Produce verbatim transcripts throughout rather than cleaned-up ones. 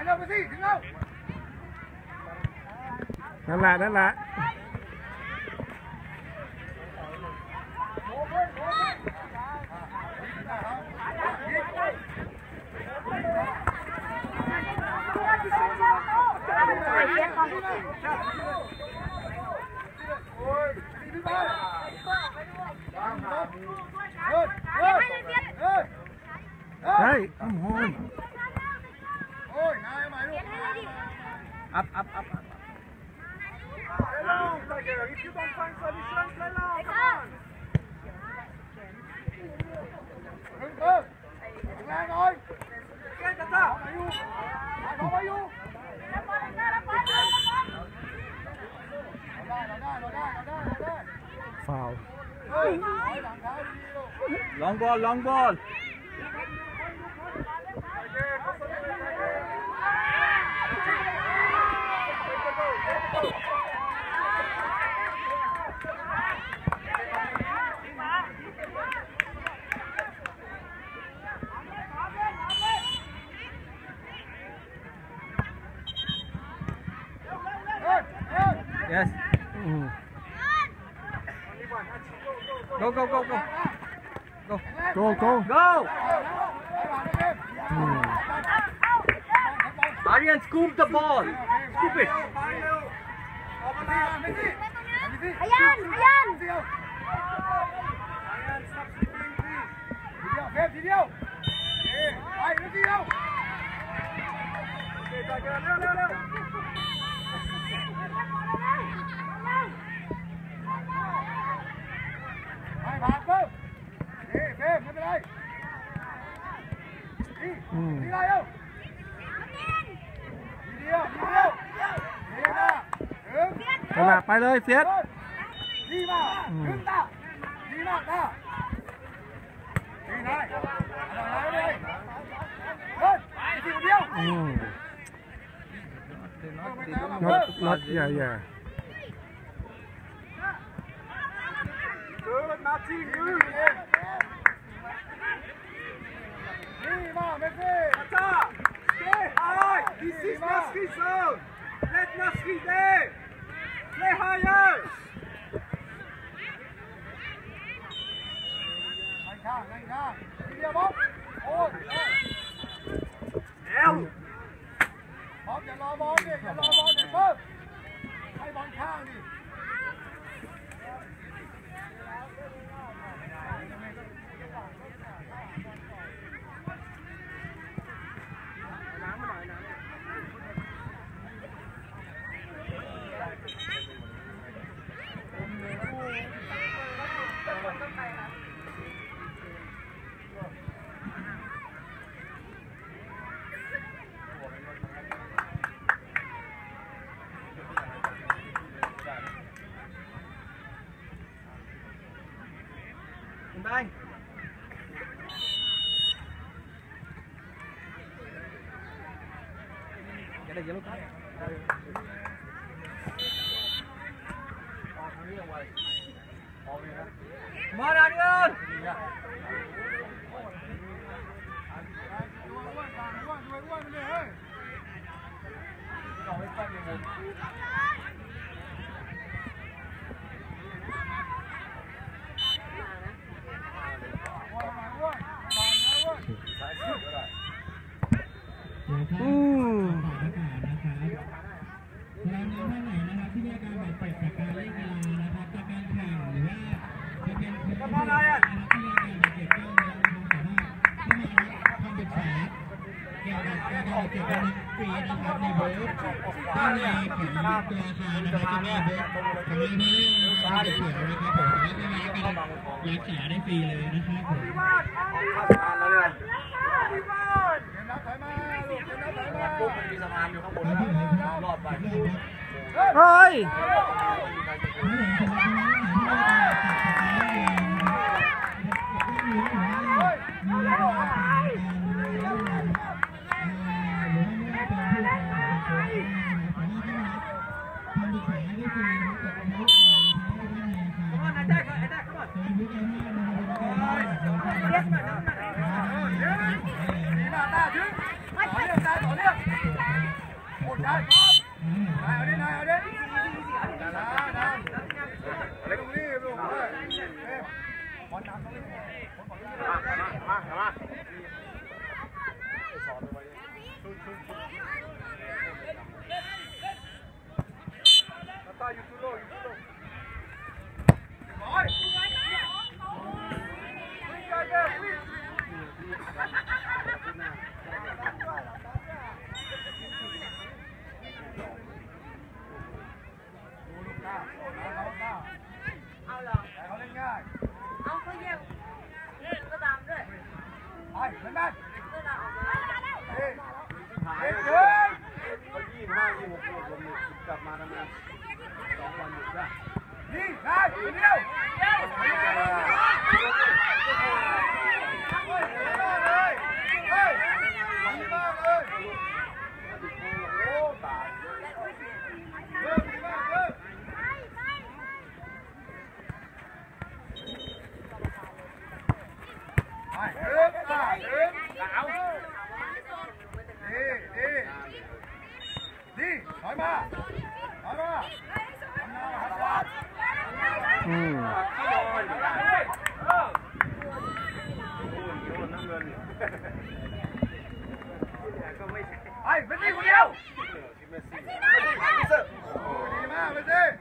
เร็วไปสิถึงแล้วนั่นแหละนั่นแหละเฮ้ยโอ้โหโอ้ยนายมาลูกอัพอัพอัพเออแรงหน่อยแกจะจ้าไปอยู่ไปอยู่เราได้เราได้เราได้เราได้เราได้ฟาวล์ลองบอลลองบอลYes. Mm. Go, go, go, go. Go. Go, go. Go. Mm. Aryan, scoop the ball. Scoop it. Ayan, ayan. Video, video. Ay, video. Leo, leo, leo. Hai bạn cơ. Đi, phê, không bên đây. Đi, đi đây đâu. Đi đi đâu, đi đâu. Đi ra. Đứng. กระดาษไปเลยเฟียส Đi vào, đứng ta. Đi vào ta. Đi này. Rồi lại đây. Lên, đi một điêu. Mm. Not, not, yeah, yeah. Good, Martin, good. Đi vào, Messi. Tata, stay high. This is Nasri zone. Let Nasri there. Play higher. Nhanh ra, nhanh ra. Đi đi bóng. Ôi. Đeo. Bóngอย่ารอบอลดิอย่ารอบอลเด็กเพิ่มให้บอลข้างดิAnh cái này lúc mở ra đi ơi อืม Come on, Ryan. เกี่ยวกับการออกเกี่ยวกับฟรีนะครับในบูธด้านในของตัวอาคารนะครับจะมีบูธของเราที่นี่นะครับเขียวนะครับผมสามารถที่จะการรักษาได้ฟรีเลยนะครับผมปุ๊บมันมีสะพานอยู่ข้างบนรอบไปเฮ้ย Đi mà ta chứ. Bỏ liều ta, bỏ liều. ได้เอาดิเอาดินะนะเล็กนี่ลูกเฮ้ยบอลน้ำต้องเล่นมามามาสอนไว้ชุดชุดชุดตาอยู่ทุโลอยู่ทุโลบอลวิ่งกันเลยวิ่งเอาเหรอเขาเล่นง่ายเอาเขาเยี่ยมก็ตามด้วยไปเล่นได้ก็ตามออกมาเฮ้ยเฮ้ยเฮ้ยยี่ห้ายี่หกลูกผมกลับมาทำงานสองวันหยุดได้นี่ได้เดียวเดียวเฮ้ยเลยเฮ้ยดีมากเลยโอ้ตายเริ่มดีมากเริ่มไปเริ่มอ่ะเริ่มหนาวดีดีดีถอยมาถอยมาทำหน้าหันหลังอืมไอ้เป็นนี่คนเดียวดีมากเป็นนี่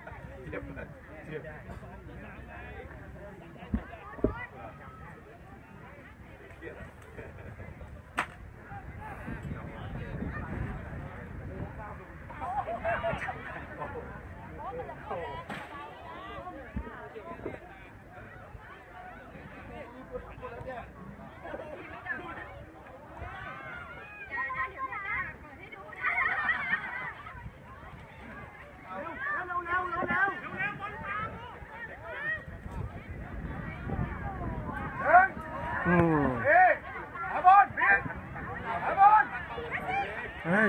อืมเฮ้ยหาบอลเบียดหาบอลเฮ้ย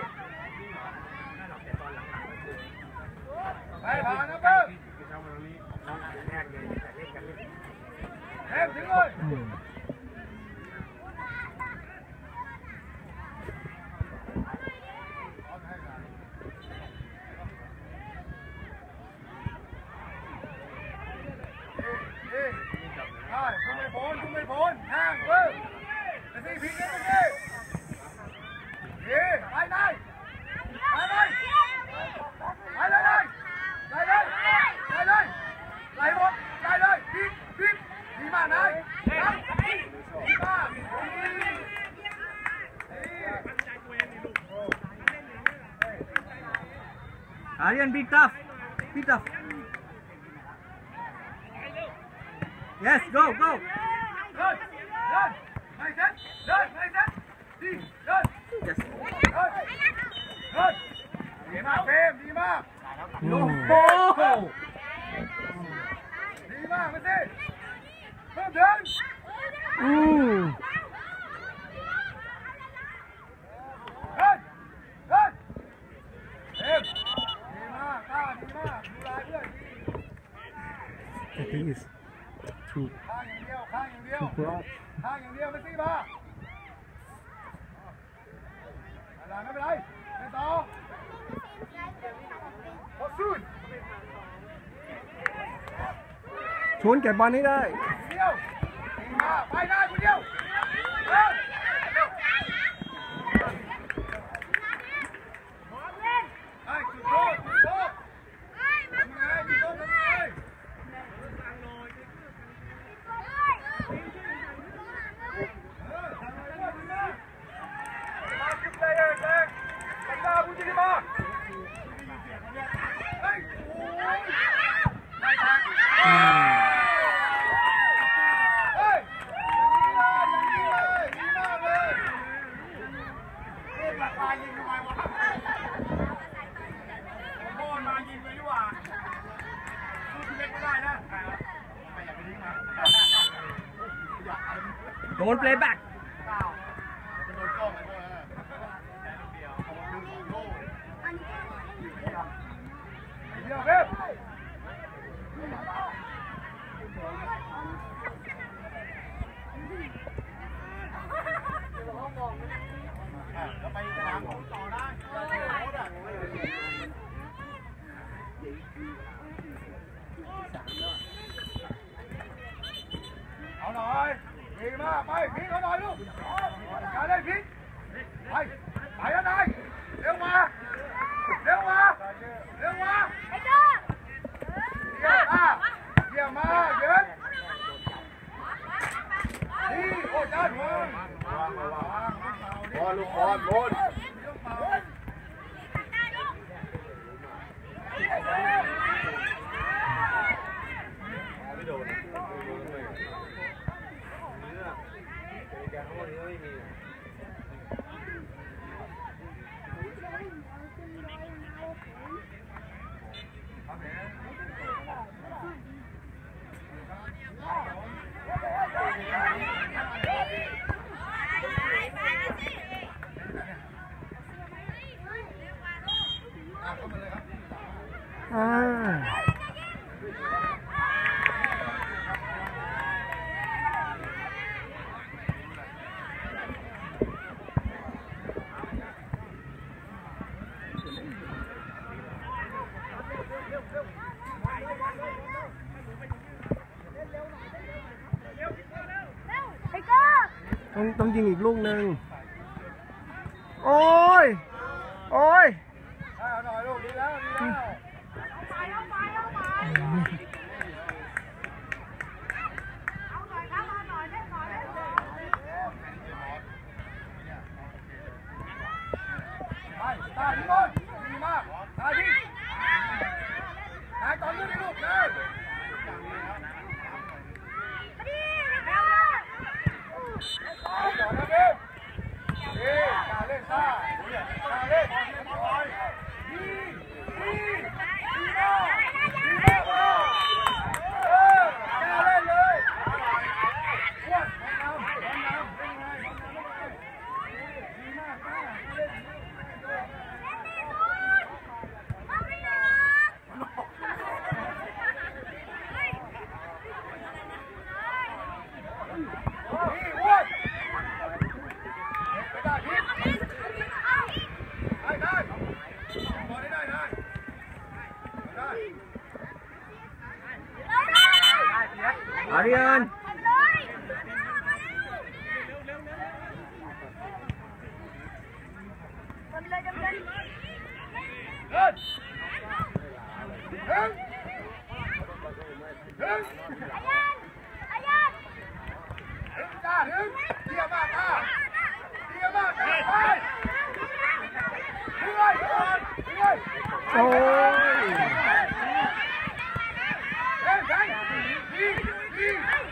ไปผ่านนะเปิ้ลเฮ้ยถึงเลยอืมคุณไม่พ้นคุณไม่พ้นห่างเพิ่มแต่ที่พิงกันตรงนี้เฮ้ยไปได้ไปเลยไปเลยไปเลยไปเลยไหลหมดไหลเลยพิงพิงดีมากนายดีมากอาเรียนบิ๊กทัฟบิ๊กทัฟ yes go go เดินเดินไม่เซ็ตเดินไม่เซ็ตดีเดิน yes เดินเดินดีมากเฟรมดีมากอืมโอ้โหดีมากไม่สิเพิ่มเดินอืมเดินเดินเฟรมดีมากกล้าดีมากดูลายเพื่อนดี I think it's too ข้างอย่างเดียวข้างอย่างเดียว too broad ข้างอย่างเดียวไม่สิมาอะไรไม่เป็นไรไม่ต่อพอสู้ชวนเก็บบอลให้ได้เดียวดีมากไปได้คนเดียวเร็วไอ้จุดโทษจุดโทษทำไงจุดโทษทำไงเออทำไงก็ดีนะมาจุดเลยแรงกันดาบุญจิมาเฮ้ยโอ้ยไม่ทางอืมเฮ้ยอย่างนี้เลยอย่างนี้เลยดีมากเลยเล่นราคายิงทำไมวะโค่นมายิงเลยดีกว่าสู้ที่เล็กไม่ได้นะไม่อยากไปทิ้งมาอยากโดน play back จะโดนกล้องเลยด้วยเดียวเอามาดึงโล่เดียวเพิ่มแล้วไปสนามของต่อได้เอาหน่อยดีมากไปพีเขาหน่อยลูกอย่าได้พีไปไปแล้วนายเร็วมาเร็วมาเร็วมาไอ้เจ้าเยี่ยมมาเยี่ยมมาเยินนี่โอ้จ้าหัวบอลลูกบอลบอลไม่โดนแกข้างบนนี้ไม่มีอ่าไอ้เจ้าต้องต้องยิงอีกลูกหนึ่งโอ้ยโอ้ยเอาหน่อยลูกดีแล้วดีแล้วไปตาดีมากดีมากตาดีตายตอนนี้ดิลูกเลยเอาต่อนะเบมดีตาเล่นตาตาเล่นดีดีดีมากดีมากเออตาเล่นเลยอ้วนน้ำน้ำเป็นไงเป็นไงดีมากตาเล่นนี่อ้วนไม่ได้พี่ได้ได้บอลได้ได้ได้อาริยันเดินเดินเดินอายันถึงจ้าถึงเยี่ยมมากจ้าเยี่ยมมากจ้าไปถึงเลยถึงเลยโอ้ยเล่นไปดีดี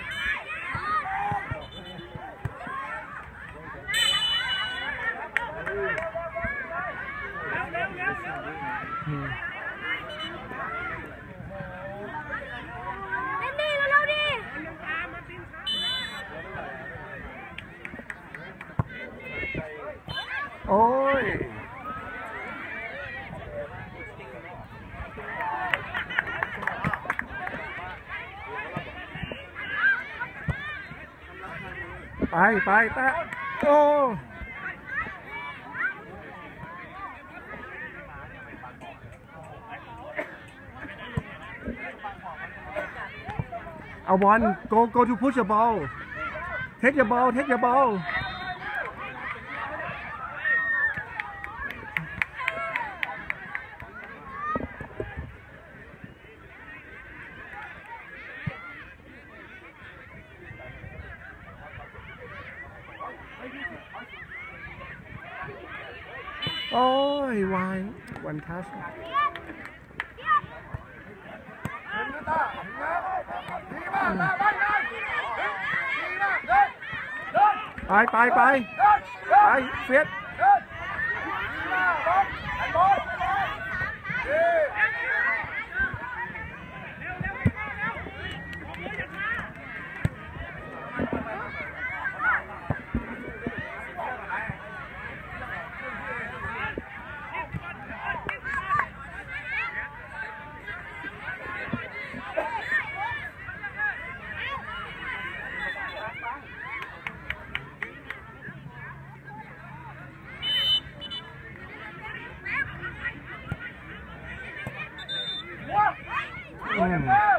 อืมเล่นดีเร็วๆดิโอ้ยไปไปตะโอ้เอาบอล go go to push the ball take the ball take the ball โอ้ยวายวันทัชถึงนะตาถึงนะดีมากตาไปเลยดีมากเดินเดินไปไปไปเดินเดิไปนเฟียสเดินดีมากบอลไอ้บอลดีเก็บแต้ม